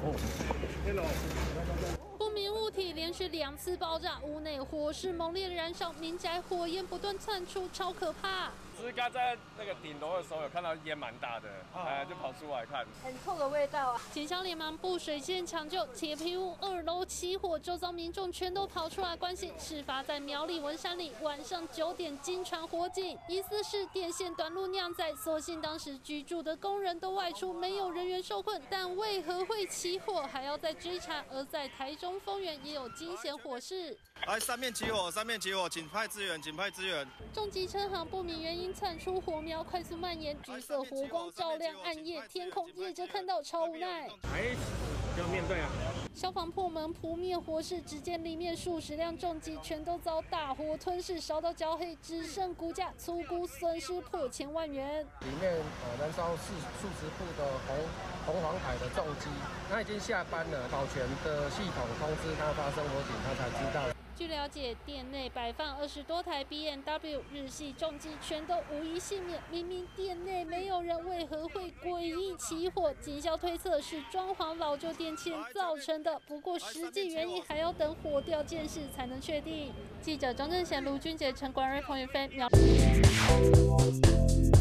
不明物体连续2次爆炸，屋内火势猛烈的燃烧，民宅火焰不断窜出，超可怕。 只是刚在那个顶楼的时候有看到烟蛮大的，就跑出来看， 很臭的味道啊！警消连忙布水线抢救，铁皮屋2楼起火，周遭民众全都跑出来关心。事发在苗栗文山里，晚上9点惊传火警，疑似是电线短路酿灾。所幸当时居住的工人都外出，没有人员受困，但为何会起火，还要再追查。而在台中丰原也有惊险火势。 三面起火，请派支援， 重机车行不明原因窜出火苗，快速蔓延，橘色火光照亮暗夜天空，业者看到超无奈。 要面对啊！ 消防破门扑灭火势，只见里面数十辆重机全都遭大火吞噬，烧到焦黑，只剩骨架，粗估损失破千万元。 里面燃烧数十部的红黄海的重机，他已经下班了，保全的系统通知他发生火警，他才知道。 据了解，店内摆放20多台 BMW 日系重机，全都无一幸免。明明店内没有人，为何会诡异起火？警消推测是装潢老旧电线造成的，不过实际原因还要等火调监视才能确定。记者张正贤、卢俊杰、陈冠瑞、彭宇飞苗。